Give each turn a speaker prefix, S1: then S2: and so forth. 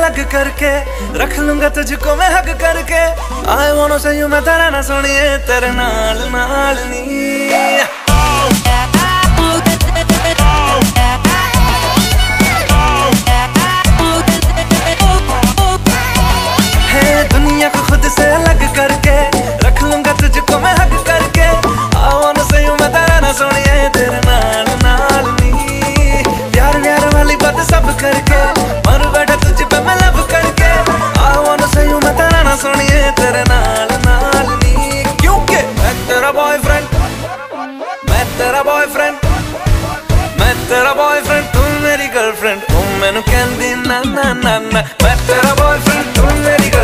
S1: अलग करके रख लूंगा तुझको मैं हक करके। I want to say you मैं तेरा ना सोनिए तेरे नाल नाल नी। दुनिया को खुद से अलग करके रख लूंगा तुझको मैं हक करके। I want to say you मैं तेरा ना सोनिए तेरे नाल नाल नी। प्यार प्यार वाली बात सब करके मर बैठा तुझ पे मैं लब करके। I want to say you मैं तेरा ना सोनिए तेरे नाल नाल नी। क्योंकि मैं तेरा बॉयफ्रेंड, मैं तेरा बॉयफ्रेंड, मैं तेरा बॉयफ्रेंड, तू मेरी गर्लफ्रेंड। तू मैनू कहंदी ना ना ना ना। मैं तेरा बॉयफ्रेंड, तू मेरी